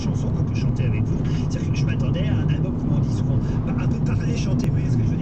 chansons qu'on peut chanter avec vous. C'est-à-dire que je m'attendais à un album, comment on dit souvent, un peu parler, chanter, vous voyez ce que je veux dire?